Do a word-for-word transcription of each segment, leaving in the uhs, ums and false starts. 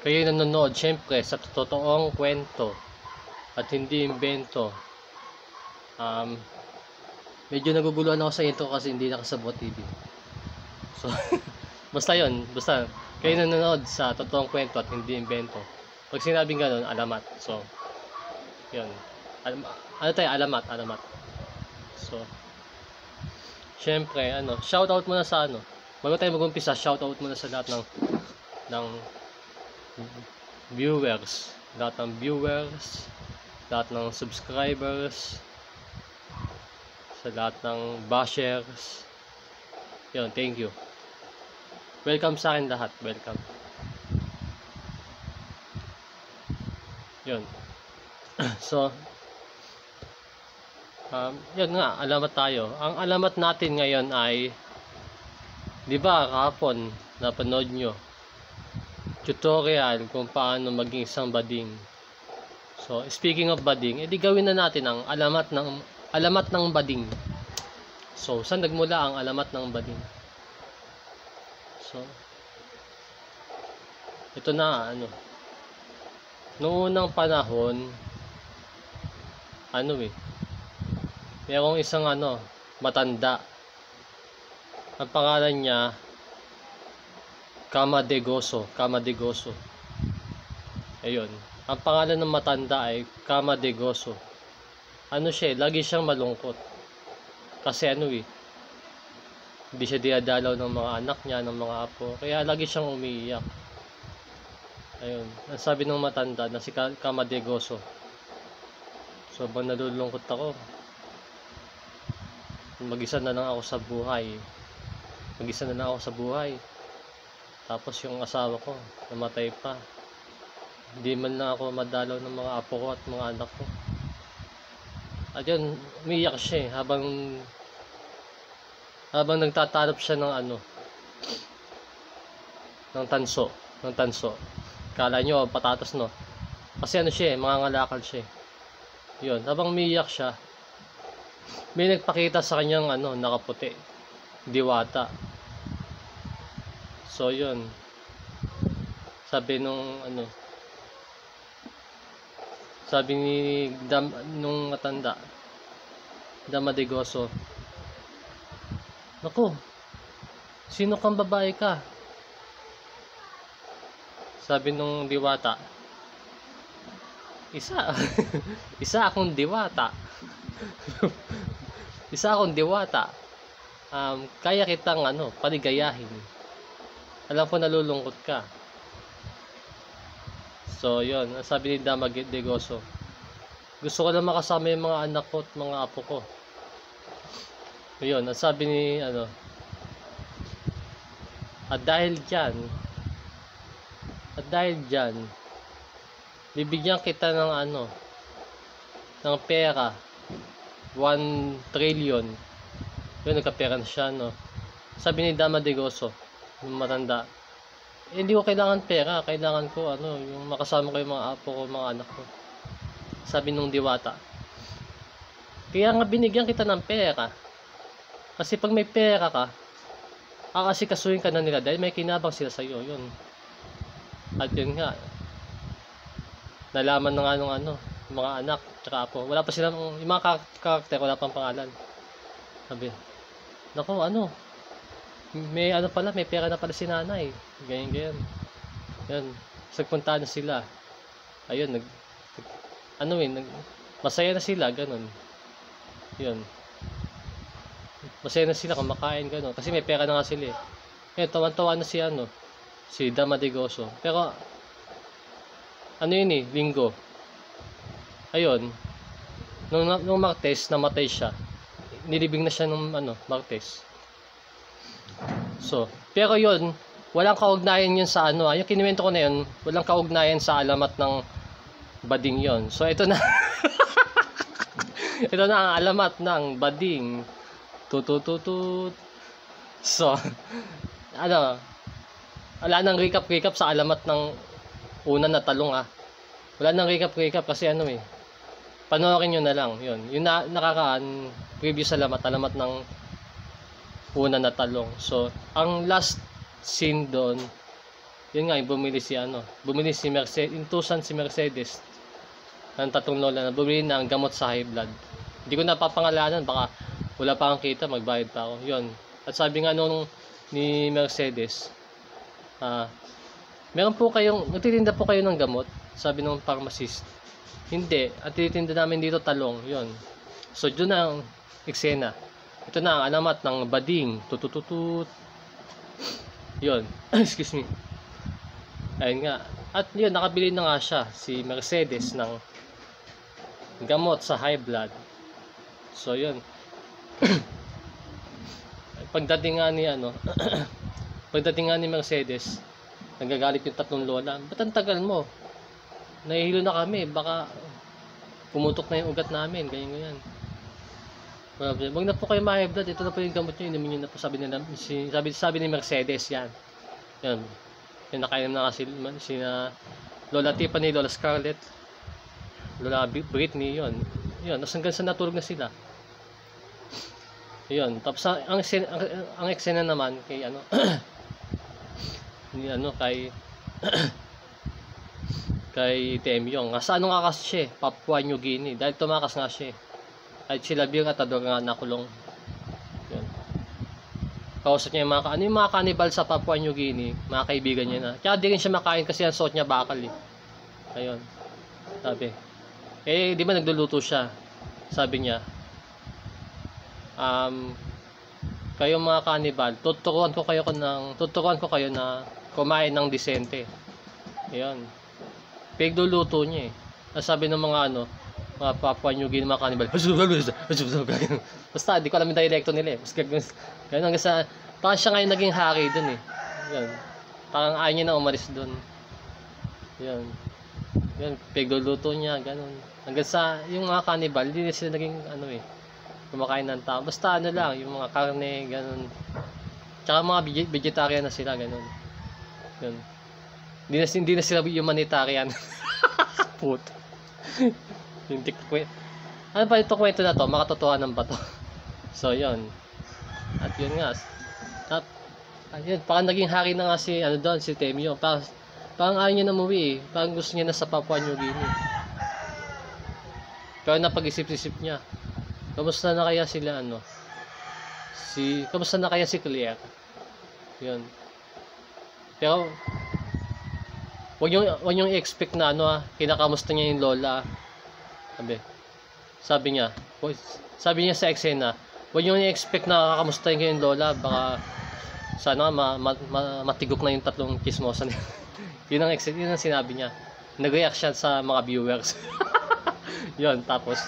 kayo nanonood syempre sa totoong kwento at hindi imbento. Um, medyo naguguluhan ako sa ito kasi hindi nakasabot T V. So, basta yun, basta kayo nanonood sa totoong kwento at hindi imbento. Pag sinabing gano'n, alamat. So, yun. Alam, ano tayo? Alamat, alamat. So, syempre, ano, shoutout muna sa ano. Bago tayo mag-umpisa, shoutout muna sa lahat ng ng viewers, lahat ng viewers, lahat ng subscribers, sa lahat ng bashers. Yun, thank you. Welcome sa akin lahat, welcome. Yun. So, um, yun nga, alamat tayo. Ang alamat natin ngayon ay, di ba, kahapon, napanood nyo, tutorial kung paano maging isang bading. So, speaking of bading, edi gawin na natin ang alamat ng alamat ng bading. So, saan nagmula ang alamat ng bading? So, ito na, ano, noong unang panahon, ano eh, mayroong isang ano, matanda. Ang pangalan niya, Kamadegoso, Kamadegoso. Ayun. Ang pangalan ng matanda ay Kamadegoso. Ano siya, lagi siyang malungkot. Kasi ano eh, hindi siya dinadalaw ng mga anak niya, ng mga apo. Kaya lagi siyang umiiyak. Ayun. Ang sabi ng matanda na si Kamadegoso, sobrang nalulungkot ako. Mag-isa na lang ako sa buhay. Mag-isa na lang ako sa buhay. Tapos yung asawa ko, namatay pa. Hindi man lang ako madalaw ng mga apo ko at mga anak ko. At yun, umiiyak siya eh, habang habang nagtatanap siya ng ano, ng tanso, ng tanso. Kala nyo, patatas no? Kasi ano siya eh, mga ngalakal siya eh. Yun, habang umiiyak siya, may nagpakita sa kanyang ano, nakaputi, diwata. So yun, sabi nung ano, sabi ni Dam, nung matanda, Kamadegoso, naku, sino kang babae ka? Sabi nung diwata, isa, isa akong diwata. Isa akong diwata. Um, kaya kitang ano, paligayahin. Alam ko nalulungkot ka. So, yun. Sabi ni Kamadegoso, gusto ko lang makasama yung mga anak ko at mga apo ko. Yun. Ang sabi ni, ano, at dahil dyan, at dahil dyan, bibigyan kita ng ano, ng pera, one trillion. Yun, nagkapera na siya, no. Sabi ni Kamadegoso, yung matanda, eh, hindi ko kailangan pera, kailangan ko ano, yung makasama ko yung mga apo ko, mga anak ko. Sabi nung diwata, kaya nga binigyan kita ng pera, kasi pag may pera ka, aasikasuhin ka na nila dahil may kinabang sila sa iyo. Yun. At yun nga, nalaman na nga nung ano, mga anak tsaka apo, wala pa silang, yung mga karakter wala pang pangalan. Sabi, naku, ano, may ano pala, may pera na pala si nanay, ganyan ganyan. Yan, nagpunta na sila. Ayun, nag, ano eh, nag, masaya na sila, ganun. Yun, masaya na sila kumakain, ganun, kasi may pera na nga sila eh. Ngayon, tawan-tawa na si ano, si Kamadegoso. Pero ano yun eh, linggo. Ayun, nung, nung Martes, namatay siya. Nilibing na siya nung ano, Martes. So, pero yun, walang kaugnayan yun sa ano, ah, yung kinuwento ko na yun, walang kaugnayan sa alamat ng bading yon. So, ito na. Ito na ang alamat ng bading. Tutututut. So, ano, wala nang recap-recap sa alamat ng una na talong ah. Wala nang recap-recap kasi ano eh, panoorin nyo na lang, yun. Yung na, nakakaan, previous alamat, alamat ng una na talong. So, ang last scene doon, Yun nga, yung bumili si ano, bumili si Mercedes, intusan si Mercedes ng tatlong lola na bumili ng gamot sa high blood. Hindi ko napapangalanan, baka wala pa akong kita, magbayad pa ako. Yun. At sabi nga nung ni Mercedes, ah, meron po kayong, nagtitinda po kayo ng gamot? Sabi ng pharmacist. Hindi, at tinitinda namin dito talong. Yun. So, doon ang eksena. Ito na ang alamat ng bading. Tutututut. Yun. Excuse me. Ayun nga. At yun, nakabili na nga siya, si Mercedes, ng gamot sa high blood. So, yun. Pagdating nga ni ano, pagdating nga ni Mercedes, nagagalit yung tatlong lola. Ba't ang tagal mo? Nahihilo na kami. Baka pumutok na yung ugat namin. Ganyan, ganyan. Wag na po kayo ma-high blood. Ito na po yung gamot nyo. Inumin nyo na po. Sabi nila, si, sabi, sabi ni Mercedes yan. Yan. Yung nakainom na kasi si na Lola Tiffany, Lola Scarlett, Lola Britney, yun. Yun, tapos hanggang sa natulog na sila. Yun, tapos ang ang, ang, ang eksena naman kay ano ni ano kay kay Temyong. Nasa ano nga kasi siya, Papua New Guinea. Dahil tumakas nga siya. Kahit sila Bill at Ador nga nakulong. Yun. Kausap niya yung mga, ano yung mga cannibal sa Papua New Guinea, mga kaibigan niya na. Kaya di rin siya makain kasi ang suot niya bakal eh. Ayun. Sabi. Eh, di ba nagluluto siya? Sabi niya, um, kayo mga cannibal, tuturuan ko kayo ng, tuturuan ko kayo na kumain ng disente. Ayun. Pigluluto niya eh. Sabi ng mga ano, mga Papua New Guinea, mga cannibal, basta, di ko alam yung dialekto nila eh. Basta, ganun hanggang sa, parang siya ngayon naging hari dun eh. Yan. Parang ayaw niya na umalis dun. Yan. Yan, pigluluto niya, ganun. Hanggang sa, yung mga cannibal, hindi na sila naging, ano eh, kumakain ng tao. Basta ano lang, yung mga karne, ganun. Tsaka mga vegetarian na sila, ganun. Yan. Hindi na, hindi na sila humanitarian. Puto. Hindi ko kwento. Ano ba ito kwento na to? Makatotohanan ba to? So, yun. At yun nga. At, ayun, parang naging hari na nga si, ano doon, si Temyo. Parang, parang ayaw niya na umuwi eh. Parang gusto niya na sa Papua New Guinea. Pero napag-isip-isip niya. Kamusta na kaya sila, ano? Si, kamusta na kaya si Claire? Yun. Pero, wag yung, wag yung i-expect na, ano ah, kinakamusta niya yung lola. Sabi, sabi niya, sabi niya sa eksena, huwag niyo i-expect na kakamustahin kayo yung lola, baka sana ma, ma, ma, matigok na yung tatlong chismosa niya. Yun ang eksena, yun ang sinabi niya. Nag-react siya sa mga viewers. Yun, tapos,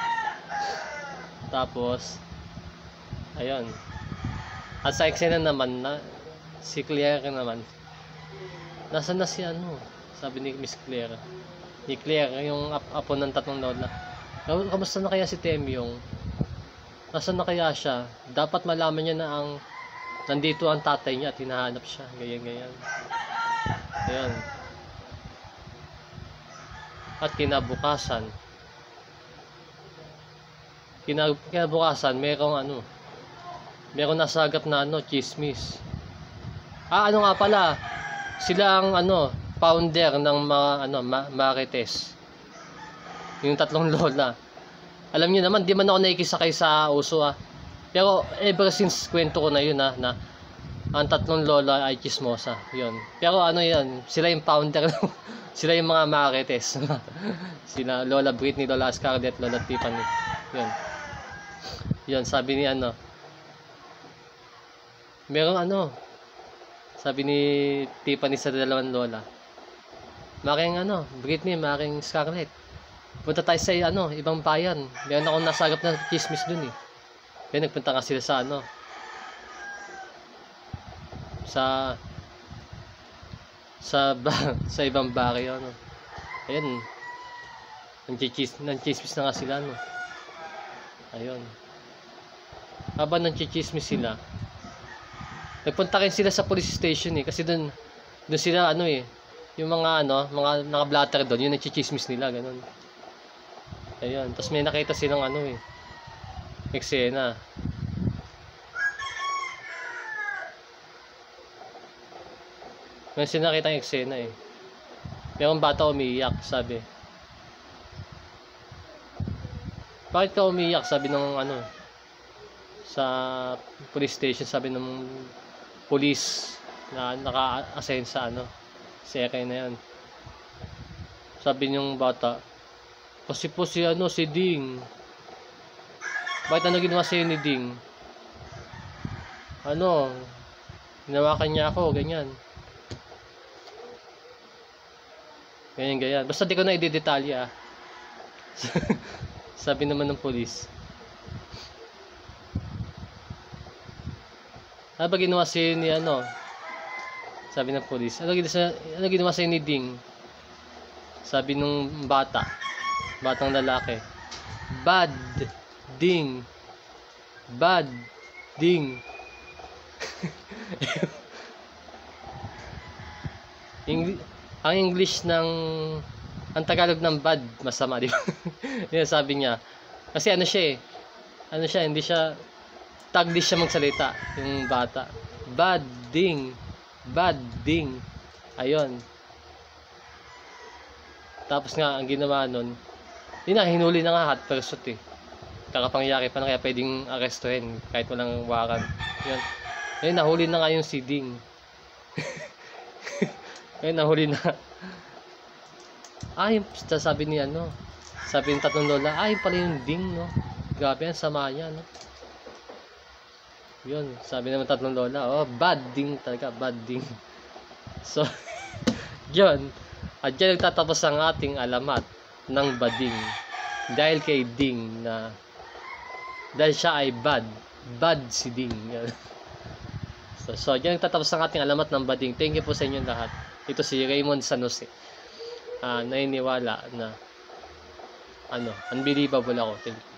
tapos, ayun. At sa eksena naman, na, si Claire naman, nasaan na si ano, sabi ni Miss Claire. Ni Claire, yung apo ng tatlong lola. Kamusta na kaya si Temyong? Nasaan na kaya siya? Dapat malaman niya na ang nandito ang tatay niya at hinahanap siya. Ganyan, ganyan. Ayan. At kinabukasan, kinabukasan, merong ano, merong nasagap na ano, chismis. Ah, ano nga pala, sila ang ano, founder ng mga ano, Marites. Yung tatlong lola. Alam niyo naman, di man ako nakikisakay sa uso ah. Pero ever since kwento ko na yun ah, na ang tatlong lola ay chismosa. Yun. Pero ano yun, sila yung founder. Sila yung mga Marites. Sila Lola Britney, Lola Scarlett, Lola Tiffany. Yun. Yun, sabi ni ano, merong ano, sabi ni Tiffany sa dalawang lola, maring ano, Britney, maring Scarlett, punta tayo sa ano, ibang bayan. Meron akong nasagap na chismis dun eh. Kaya nagpunta nga sila sa ano, sa sa sa ibang baryo ano. Ayun. Nang-chis nang-chismis na nga sila no. Ayun. Habang nang-chismis sila, nagpunta rin sila sa police station eh, kasi doon doon sila ano eh, yung mga ano, mga naka-blatter doon, yung nagchichismis nila, ganun. Ayun, tapos may nakita silang ano eh, eksena. May sinakita yung eksena eh. Merong bata umiiyak, sabi. Bakit ka umiiyak? Sabi ng ano, sa police station, sabi ng police na naka-assign sa ano, sekay na yan. Sabi niyong bata, kasi po si ano, si Ding. Bakit ano ginawa sa'yo ni Ding? Ano, hinawakan niya ako, ganyan. Ganyan, ganyan. Basta di ko na i-detalye ah. Sabi naman ng police. Ano ba ginawa sa'yo ni ano? Sabi ng police. Ano ginawa, ano ginawa sa'yo ni Ding? Sabi nung bata. Batang lalaki. Bad. Ding. Bad. Ding. Eng ang English ng ang Tagalog ng bad masama, di ba? Yan sabi niya. Kasi ano siya eh. Ano siya, hindi siya Taglish siya magsalita, yung bata. Bad ding. Bad ding. Ayun. Tapos nga ang ginawa nun, yun na, hinuli na nga hot pursuit eh. Kakapangyari pa na, kaya pwedeng arrestuhin kahit walang warrant. Yun. Ayun, nahuli na nga yung si Ding. Ayun, nahuli na. Ah, yung sabi ni ano, sabi ng tatlong lola, ah, yung pala yung Ding, no? Grabe yan, sama niya, no? Yun, sabi naman tatlong lola, oh, bad Ding talaga, bad Ding. So, yun, at dyan nagtatapos ang ating alamat ng bading. Dahil kay Ding na, dahil siya ay bad, bad si Ding. So, so dyan nagtatapos ang ating alamat ng bading. Thank you po sa inyo lahat. Ito si Raymond San Jose. Uh, naniniwala na, ano, unbelievable ako. Thank you.